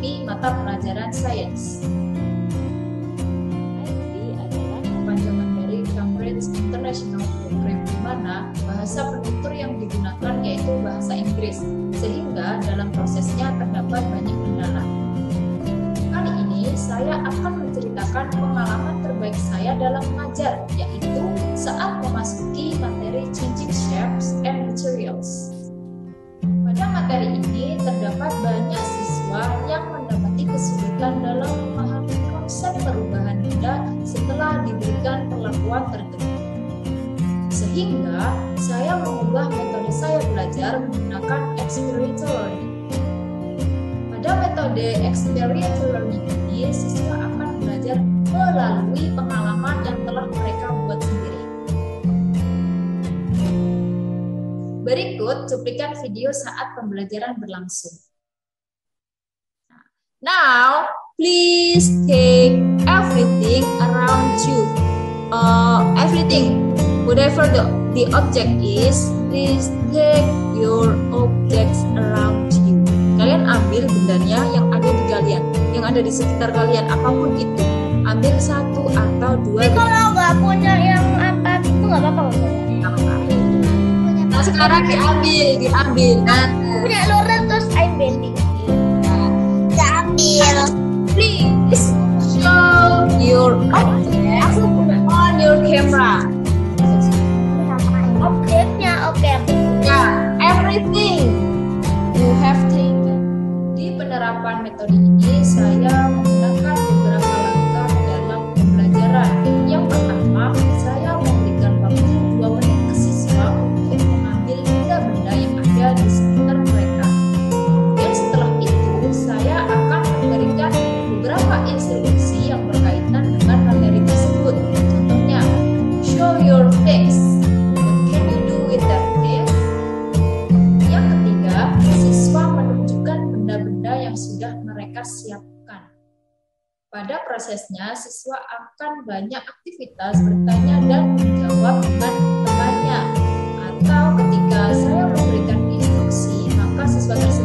memasuki mata pelajaran sains. IB adalah kepanjangan dari Cambridge International Program, di mana bahasa penutur yang digunakan yaitu bahasa Inggris, sehingga dalam prosesnya terdapat banyak kendala. Kali ini saya akan menceritakan pengalaman terbaik saya dalam mengajar, yaitu saat memasuki materi Changing Shapes and Materials. Pada materi ini terdapat banyak siswa yang mendapati kesulitan dalam memahami konsep perubahan benda setelah diberikan perlakuan tertentu. Sehingga saya mengubah metode saya belajar menggunakan experiential learning. Pada metode experiential learning ini, siswa akan belajar melalui pengalaman yang telah mereka buat sendiri. Berikut cuplikan video saat pembelajaran berlangsung. Now, please take everything around you. Everything, whatever the object is, please take your objects around you. Kalian ambil bendanya yang ada di kalian, yang ada di sekitar kalian, apapun itu. Ambil satu atau dua. Tapi kalau nggak punya yang apa itu nggak apa-apa. Nah, sekarang diambil. Nah, Punya lurus terus I'm bending. Ambil. Please show your object on your camera. Objeknya oke. Ya, everything you have taken. Di penerapan metode ini, saya menggunakan beberapa langkah dalam pembelajaran. Yang pertama, saya memberikan waktu 2 menit ke siswa untuk mengambil benda-benda yang ada di sekitar mereka. Dan setelah itu, saya akan memberikan beberapa instruksi yang berkaitan dengan materi tersebut. Contohnya, show your face. What can you do with that face? Yang ketiga, siswa menunjukkan benda-benda yang sudah mereka siapkan. Pada prosesnya, siswa akan banyak aktivitas bertanya dan menjawab dengan temannya. Atau ketika saya memberikan instruksi, maka siswa tersebut